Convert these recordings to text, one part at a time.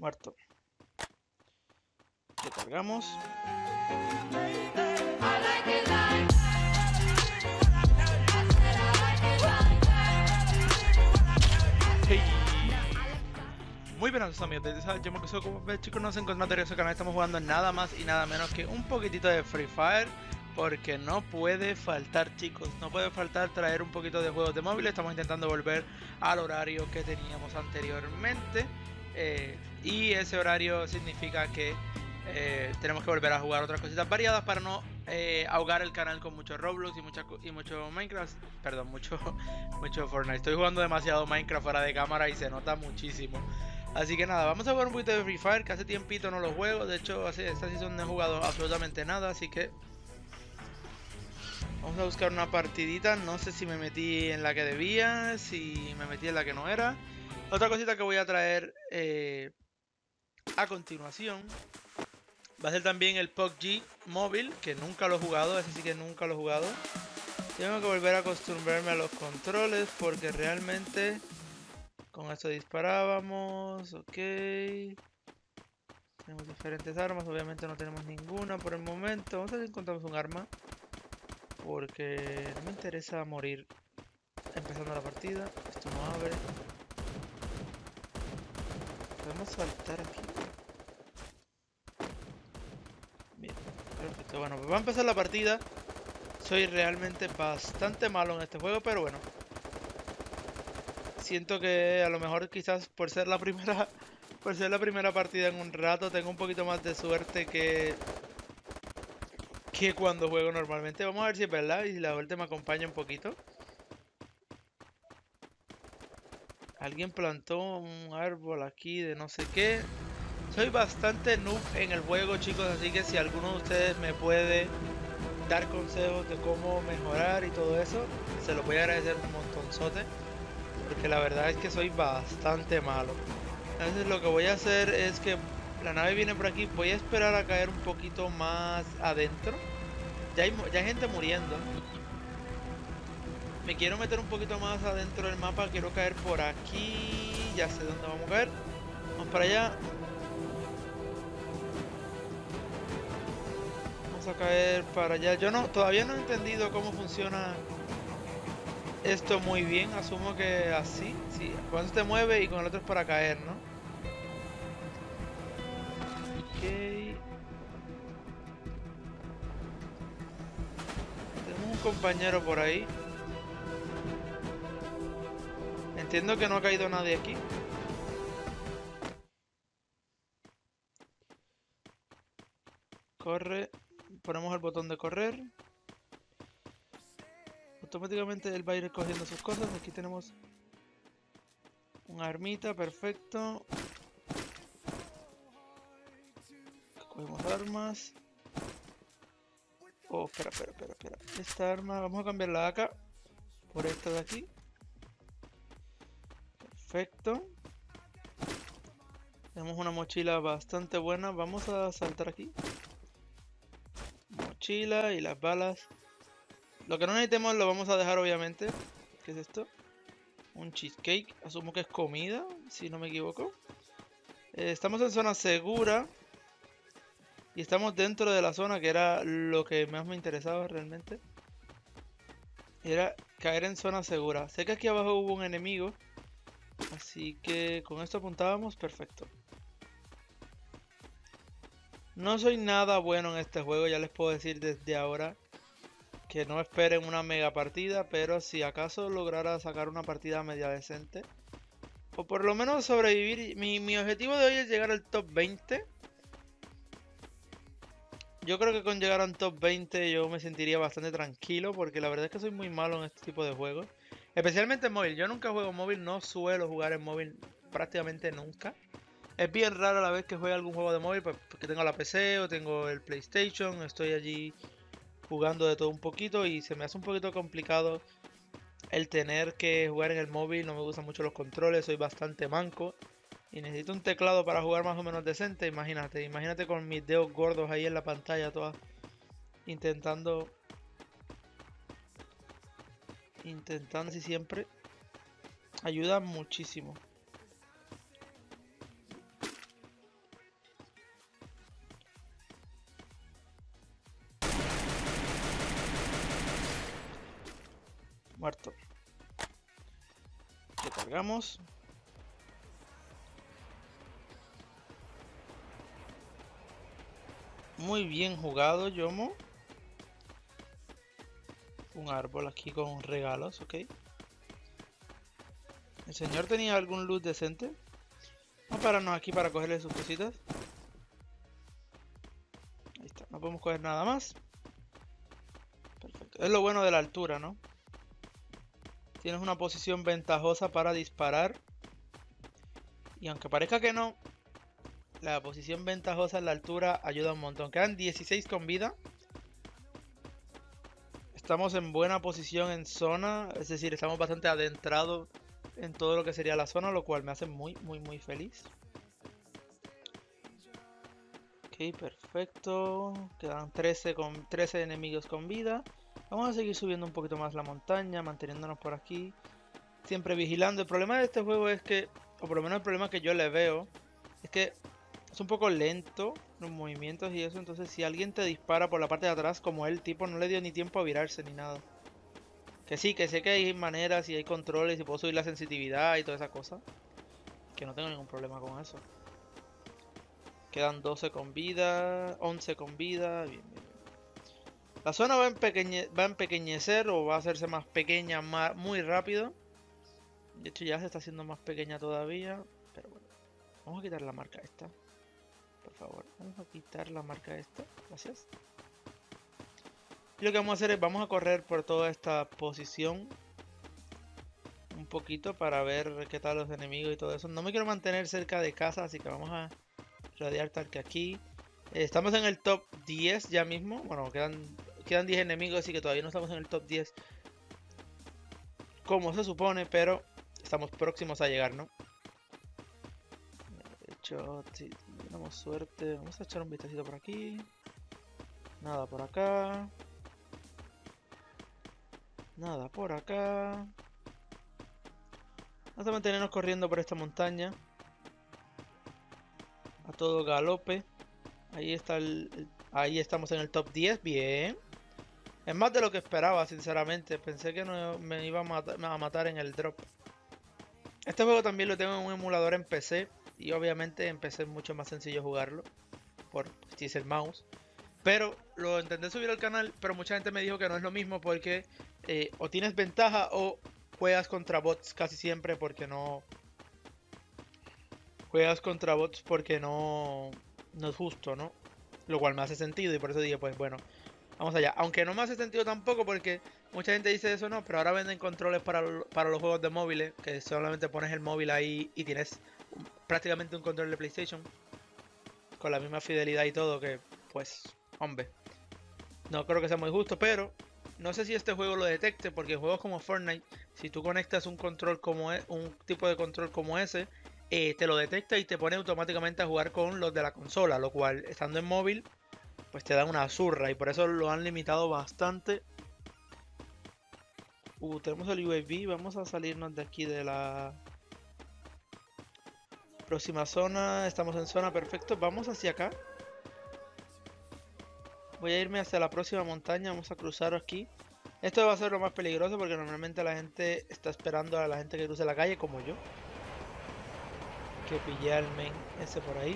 Muerto. Lo cargamos. Hey. Muy buenas amigos, desde esa como chicos nos encontramos en este canal. Estamos jugando nada más y nada menos que un poquitito de Free Fire, porque no puede faltar, chicos, no puede faltar traer un poquito de juegos de móvil. Estamos intentando volver al horario que teníamos anteriormente, y ese horario significa que tenemos que volver a jugar otras cositas variadas para no ahogar el canal con mucho Roblox y mucho Minecraft. Perdón, mucho Fortnite. Estoy jugando demasiado Minecraft fuera de cámara y se nota muchísimo. Así que nada, vamos a jugar un poquito de Free Fire, que hace tiempito no lo juego. De hecho, esta season no he jugado absolutamente nada, así que vamos a buscar una partidita. No sé si me metí en la que debía, si me metí en la que no era. Otra cosita que voy a traer a continuación va a ser también el PUBG móvil, que nunca lo he jugado, ese sí que nunca lo he jugado. Tengo que volver a acostumbrarme a los controles, porque realmente con esto disparábamos, ok. Tenemos diferentes armas, obviamente no tenemos ninguna por el momento. Vamos a ver si encontramos un arma, porque no me interesa morir empezando la partida. Esto no abre. Podemos saltar aquí. Bien, perfecto. Bueno, pues va a empezar la partida. Soy realmente bastante malo en este juego, pero bueno. Siento que a lo mejor quizás por ser la primera partida en un rato, tengo un poquito más de suerte que cuando juego normalmente. Vamos a ver si es verdad y si la suerte me acompaña un poquito. Alguien plantó un árbol aquí de no sé qué. Soy bastante noob en el juego, chicos, así que si alguno de ustedes me puede dar consejos de cómo mejorar y todo eso, se los voy a agradecer un montonzote, porque la verdad es que soy bastante malo. Entonces lo que voy a hacer es que la nave viene por aquí. Voy a esperar a caer un poquito más adentro. Ya hay gente muriendo. Me quiero meter un poquito más adentro del mapa. Quiero caer por aquí. Ya sé dónde vamos a caer. Vamos para allá. Vamos a caer para allá. Yo todavía no he entendido cómo funciona esto muy bien. Asumo que así. Sí, cuando se te mueve y con el otro es para caer, ¿no? Ok. Tenemos un compañero por ahí. Entiendo que no ha caído nadie aquí. Corre. Ponemos el botón de correr. Automáticamente él va a ir cogiendo sus cosas. Aquí tenemos una armita, perfecto. Cogemos armas. Oh, espera. Esta arma, vamos a cambiarla acá por esta de aquí. Perfecto. Tenemos una mochila bastante buena. Vamos a saltar aquí. Mochila y las balas. Lo que no necesitemos lo vamos a dejar, obviamente. ¿Qué es esto? Un cheesecake. Asumo que es comida, si no me equivoco. Estamos en zona segura. Y estamos dentro de la zona, que era lo que más me interesaba realmente. Era caer en zona segura. Sé que aquí abajo hubo un enemigo. Así que con esto apuntábamos, perfecto. No soy nada bueno en este juego, ya les puedo decir desde ahora que no esperen una mega partida, pero si acaso lograra sacar una partida media decente, o por lo menos sobrevivir. Mi objetivo de hoy es llegar al top 20. Yo creo que con llegar a un top 20 yo me sentiría bastante tranquilo, porque la verdad es que soy muy malo en este tipo de juegos. Especialmente en móvil. Yo nunca juego móvil, no suelo jugar en móvil prácticamente nunca. Es bien raro la vez que juegue algún juego de móvil, pues, porque tengo la PC o tengo el PlayStation. Estoy allí jugando de todo un poquito y se me hace un poquito complicado el tener que jugar en el móvil. No me gustan mucho los controles, soy bastante manco. Y necesito un teclado para jugar más o menos decente. Imagínate con mis dedos gordos ahí en la pantalla, todas intentando así siempre. Ayuda muchísimo. Muerto. Lo cargamos. Muy bien jugado, Yomo. Un árbol aquí con regalos, ok. ¿El señor tenía algún loot decente? Vamos a pararnos aquí para cogerle sus cositas. Ahí está, no podemos coger nada más. Perfecto. Es lo bueno de la altura, ¿no? Tienes una posición ventajosa para disparar. Y aunque parezca que no, la posición ventajosa en la altura ayuda un montón. Quedan 16 con vida. Estamos en buena posición en zona, es decir, estamos bastante adentrados en todo lo que sería la zona, lo cual me hace muy feliz. Ok, perfecto. Quedan 13 enemigos con vida. Vamos a seguir subiendo un poquito más la montaña, manteniéndonos por aquí. Siempre vigilando. El problema de este juego es que, o por lo menos el problema que yo le veo, es que es un poco lento los movimientos y eso. Entonces si alguien te dispara por la parte de atrás, como el tipo no le dio ni tiempo a virarse ni nada. Que sí, que sé que hay maneras y hay controles y puedo subir la sensitividad y toda esa cosa. Que no tengo ningún problema con eso. Quedan 12 con vida, 11 con vida. Bien, bien. La zona va a empequeñecer o va a hacerse más pequeña muy rápido. De hecho ya se está haciendo más pequeña todavía. Pero bueno, vamos a quitar la marca esta. Por favor, vamos a quitar la marca esta. Gracias. Y lo que vamos a hacer es, vamos a correr por toda esta posición un poquito para ver qué tal los enemigos y todo eso. No me quiero mantener cerca de casa, así que vamos a rodear tal que aquí. Estamos en el top 10 ya mismo. Bueno, quedan 10 enemigos, así que todavía no estamos en el top 10 como se supone, pero estamos próximos a llegar, ¿no? De hecho, si tenemos suerte, vamos a echar un vistacito por aquí. Nada por acá. Nada por acá. Vamos a mantenernos corriendo por esta montaña a todo galope. Ahí está ahí estamos en el top 10, bien. Es más de lo que esperaba, sinceramente. Pensé que no me iba a matar en el drop. Este juego también lo tengo en un emulador en PC. Y obviamente en PC es mucho más sencillo jugarlo. Por si es el mouse. Pero lo intenté subir al canal. Pero mucha gente me dijo que no es lo mismo. Porque o tienes ventaja o juegas contra bots casi siempre. Porque no... Juegas contra bots porque no es justo, ¿no? Lo cual me hace sentido y por eso dije, pues bueno, vamos allá. Aunque no me hace sentido tampoco porque mucha gente dice eso, no, pero ahora venden controles para los juegos de móviles, que solamente pones el móvil ahí y tienes prácticamente un control de PlayStation. Con la misma fidelidad y todo, que pues, hombre, no creo que sea muy justo, pero no sé si este juego lo detecte, porque en juegos como Fortnite, si tú conectas un control como un tipo de control como ese, te lo detecta y te pone automáticamente a jugar con los de la consola, lo cual estando en móvil pues te dan una zurra y por eso lo han limitado bastante. Tenemos el UAV, vamos a salirnos de aquí de la próxima zona, estamos en zona, perfecto, vamos hacia acá. Voy a irme hacia la próxima montaña, vamos a cruzar aquí. Esto va a ser lo más peligroso porque normalmente la gente está esperando a la gente que cruce la calle como yo. Que pillé al main ese por ahí.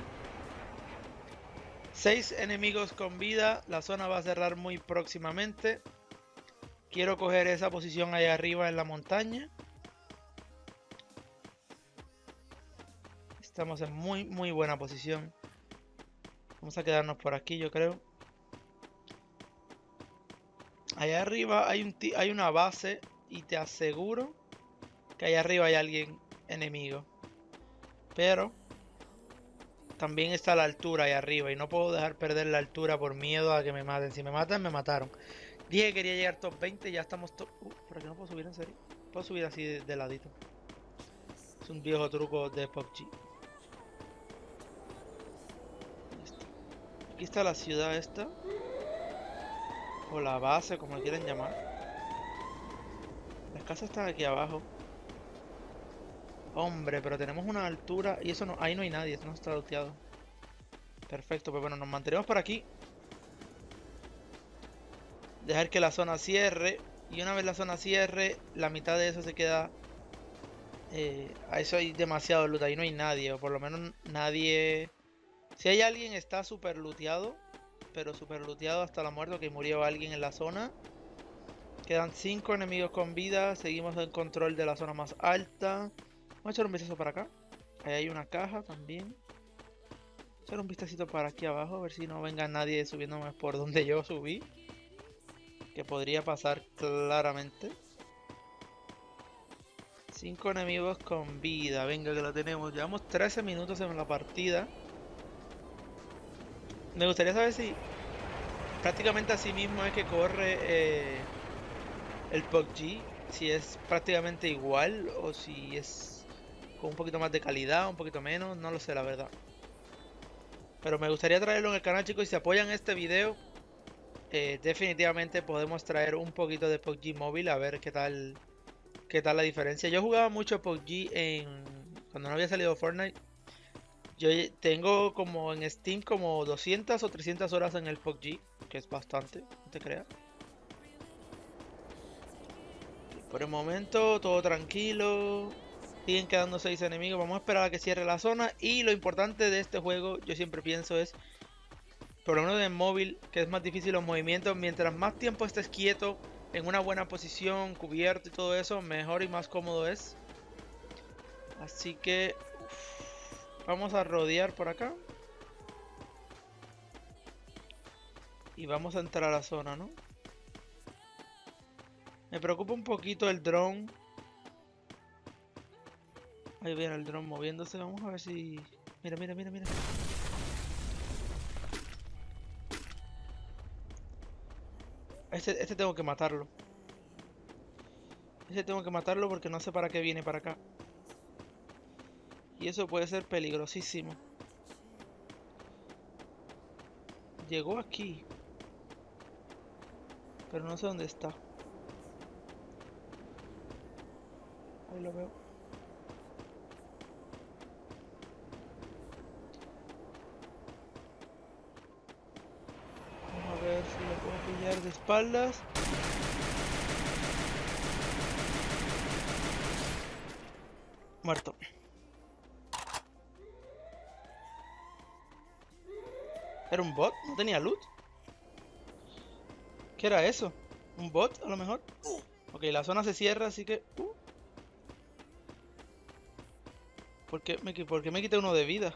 6 enemigos con vida. La zona va a cerrar muy próximamente. Quiero coger esa posición ahí arriba en la montaña. Estamos en muy buena posición. Vamos a quedarnos por aquí, yo creo. Allá arriba hay una base y te aseguro que allá arriba hay alguien enemigo. Pero también está la altura ahí arriba y no puedo dejar perder la altura por miedo a que me maten. Si me matan, me mataron. Dije que quería llegar top 20, ya estamos top... ¿por aquí no puedo subir en serio? Puedo subir así de ladito. Es un viejo truco de PUBG. Aquí está la ciudad esta. O la base, como la quieran llamar. Las casas están aquí abajo. Hombre, pero tenemos una altura y eso no, ahí no hay nadie, eso no está looteado. Perfecto, pues bueno, nos mantenemos por aquí. Dejar que la zona cierre. Y una vez la zona cierre, la mitad de eso se queda... a eso hay demasiado loot, ahí no hay nadie, o por lo menos nadie... Si hay alguien está super looteado, pero super looteado hasta la muerte, que murió alguien en la zona. Quedan 5 enemigos con vida, seguimos en control de la zona más alta. Vamos a echar un vistazo para acá. Ahí hay una caja también. Echar un vistacito para aquí abajo, a ver si no venga nadie subiéndome por donde yo subí. Que podría pasar claramente. 5 enemigos con vida, venga que lo tenemos. Llevamos 13 minutos en la partida. Me gustaría saber si prácticamente así mismo es que corre el PUBG. Si es prácticamente igual o si es con un poquito más de calidad, un poquito menos, no lo sé la verdad. Pero me gustaría traerlo en el canal, chicos, y si apoyan este video, definitivamente podemos traer un poquito de PUBG móvil a ver qué tal la diferencia. Yo jugaba mucho PUBG cuando no había salido Fortnite. Yo tengo como en Steam como 200 o 300 horas en el PUBG, que es bastante, no te creas. Por el momento todo tranquilo. Siguen quedando 6 enemigos. Vamos a esperar a que cierre la zona. Y lo importante de este juego, yo siempre pienso, es, por lo menos en móvil, que es más difícil los movimientos. Mientras más tiempo estés quieto, en una buena posición, cubierto y todo eso, mejor y más cómodo es. Así que vamos a rodear por acá. Y vamos a entrar a la zona, ¿no? Me preocupa un poquito el dron. Ahí viene el dron moviéndose. Vamos a ver si... Mira, mira, mira, mira. Este tengo que matarlo. Este tengo que matarlo porque no sé para qué viene para acá. Y eso puede ser peligrosísimo. Llegó aquí. Pero no sé dónde está. Ahí lo veo. Vamos a ver si lo puedo pillar de espaldas. Muerto. ¿Era un bot? ¿No tenía loot? ¿Qué era eso? ¿Un bot a lo mejor? Ok, la zona se cierra, así que... ¿Por qué me quité uno de vida?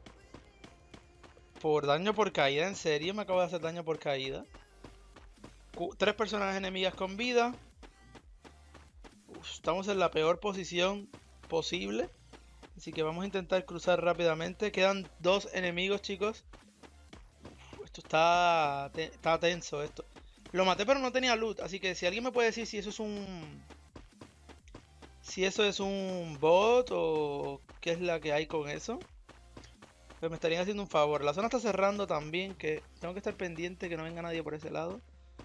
Por daño por caída, ¿en serio me acabo de hacer daño por caída? 3 personas enemigas con vida. Estamos en la peor posición posible. Así que vamos a intentar cruzar rápidamente. Quedan 2 enemigos, chicos. Esto está tenso esto. Lo maté pero no tenía loot. Así que si alguien me puede decir si eso es un... Si eso es un bot o qué es la que hay con eso, pues me estarían haciendo un favor. La zona está cerrando también, que tengo que estar pendiente que no venga nadie por ese lado.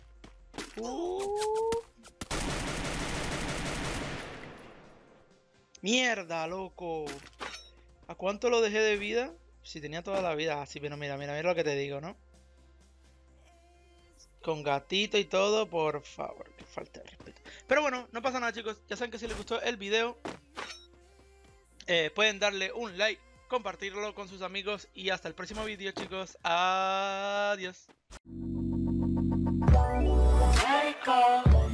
¡Mierda, loco! ¿A cuánto lo dejé de vida? Si tenía toda la vida. Así, pero mira, mira, mira lo que te digo, ¿no? Con gatito y todo, por favor, que falta de respeto. Pero bueno, no pasa nada, chicos. Ya saben que si les gustó el video, pueden darle un like, compartirlo con sus amigos y hasta el próximo video, chicos. Adiós.